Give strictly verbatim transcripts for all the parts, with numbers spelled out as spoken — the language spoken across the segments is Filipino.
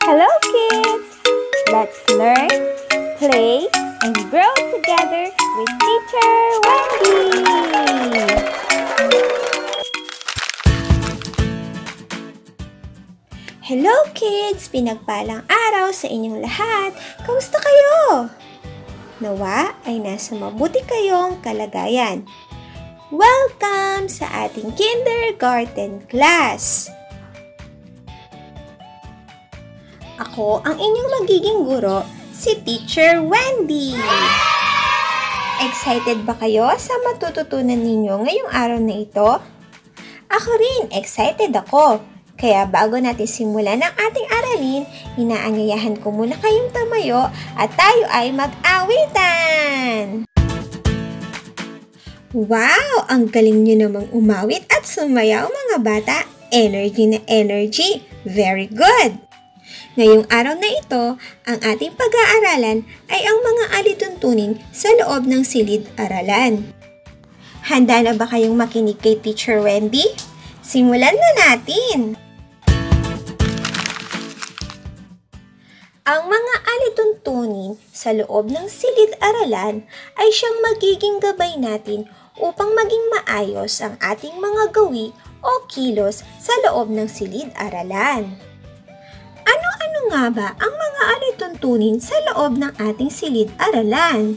Hello kids! Let's learn, play, and grow together with Teacher Wendy! Hello kids! Pinagpalang araw sa inyong lahat! Kamusta kayo? Nawa ay nasa mabuti kayong kalagayan. Welcome sa ating kindergarten class! Ako ang inyong magiging guro, si Teacher Wendy. Excited ba kayo sa matututunan ninyo ngayong araw na ito? Ako rin, excited ako. Kaya bago natin simulan ang ating aralin, inaanyayahan ko muna kayong tumayo at tayo ay mag-awitan. Wow! Ang galing nyo namang umawit at sumayaw mga bata. Energy na energy. Very good! Ngayong araw na ito, ang ating pag-aaralan ay ang mga alituntunin sa loob ng silid-aralan. Handa na ba kayong makinig kay Teacher Wendy? Simulan na natin! Ang mga alituntunin sa loob ng silid-aralan ay siyang magiging gabay natin upang maging maayos ang ating mga gawi o kilos sa loob ng silid-aralan. Ano-ano nga ba ang mga alituntunin sa loob ng ating silid-aralan?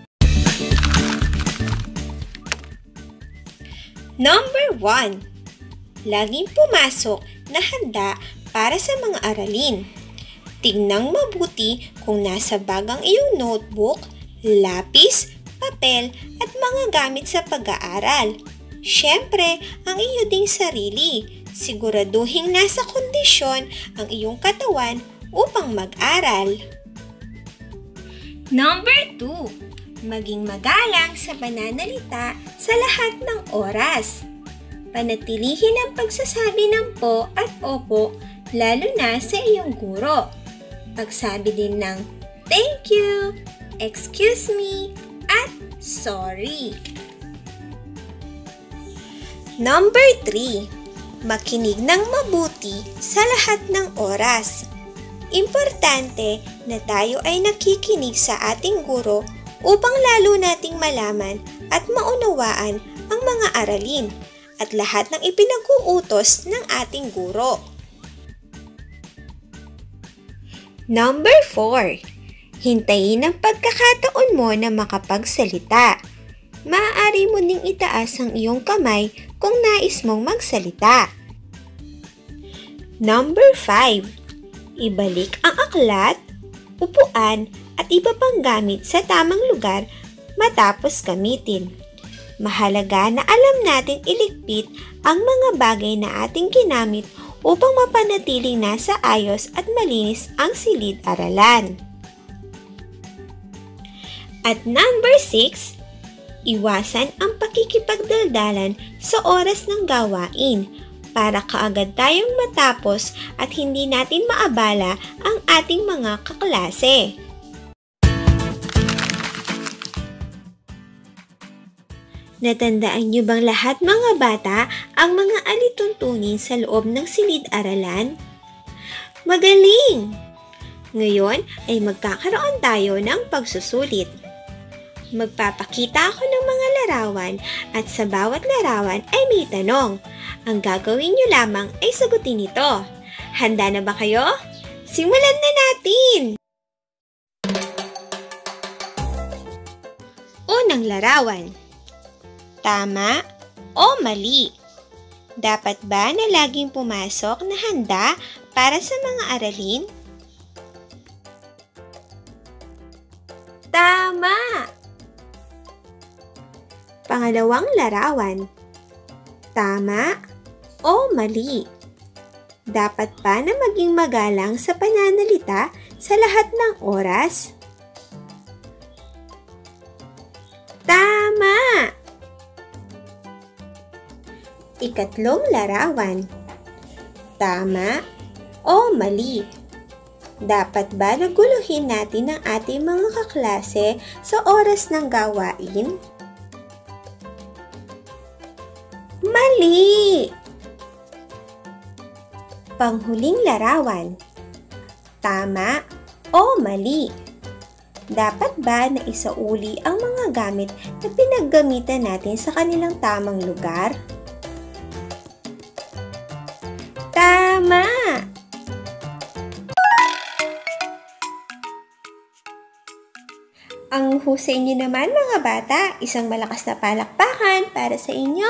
Number one. Laging pumasok na handa para sa mga aralin. Tingnan mabuti kung nasa bag ang iyong notebook, lapis, papel at mga gamit sa pag-aaral. Siyempre, ang iyo ding sarili. Siguraduhin nasa kondisyon ang iyong katawan upang mag-aral. Number two. Maging magalang sa pananalita sa lahat ng oras. Panatilihin ang pagsasabi ng po at opo, lalo na sa iyong guro. Pagsabi din ng thank you, excuse me, at sorry. Number three. Makinig ng mabuti sa lahat ng oras. Importante na tayo ay nakikinig sa ating guro upang lalo nating malaman at maunawaan ang mga aralin at lahat ng ipinag-uutos ng ating guro. Number four. Hintayin ang pagkakataon mo na makapagsalita. Maaari mo ding itaas ang iyong kamay kung nais mong magsalita. Number five. Ibalik ang aklat, upuan at iba pang gamit sa tamang lugar matapos gamitin. Mahalaga na alam natin iligpit ang mga bagay na ating ginamit upang mapanatiling nasa ayos at malinis ang silid-aralan. At number six. Iwasan ang pakikipagdaldalan sa oras ng gawain para kaagad tayong matapos at hindi natin maabala ang ating mga kaklase. Natandaan niyo bang lahat mga bata ang mga alituntunin sa loob ng silid-aralan? Magaling! Ngayon ay magkakaroon tayo ng pagsusulit. Magpapakita ako ng mga larawan at sa bawat larawan ay may tanong. Ang gagawin niyo lamang ay sagutin ito. Handa na ba kayo? Simulan na natin! Unang larawan. Tama o mali? Dapat ba na laging pumasok na handa para sa mga aralin? Tama! Pangalawang larawan. Tama o mali? Dapat ba na maging magalang sa pananalita sa lahat ng oras? Tama! Ikatlong larawan. Tama o mali? Dapat ba na guluhin natin ang ating mga kaklase sa oras ng gawain? Mali! Panghuling larawan. tama o mali? Dapat ba na isauli ang mga gamit na pinaggamitan natin sa kanilang tamang lugar? Tama! Ang husay niyo naman mga bata, isang malakas na palakpakan para sa inyo!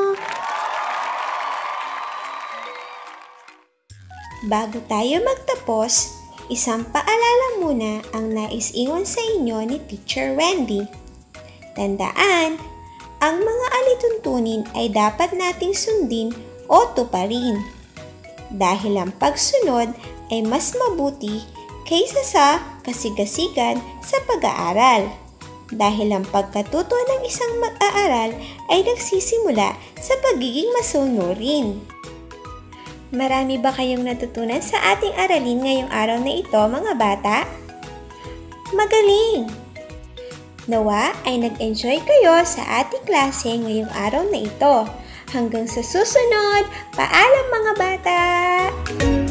Bago tayo magtapos, isang paalala muna ang nais iwan sa inyo ni Teacher Wendy. Tandaan, ang mga alituntunin ay dapat nating sundin o tuparin. Dahil ang pagsunod ay mas mabuti kaysa sa kasigasigan sa pag-aaral. Dahil ang pagkatuto ng isang mag-aaral ay nagsisimula sa pagiging masunurin. Marami ba kayong natutunan sa ating aralin ngayong araw na ito, mga bata? Magaling! Nawa ay nag-enjoy kayo sa ating klase ngayong araw na ito. Hanggang sa susunod, paalam mga bata!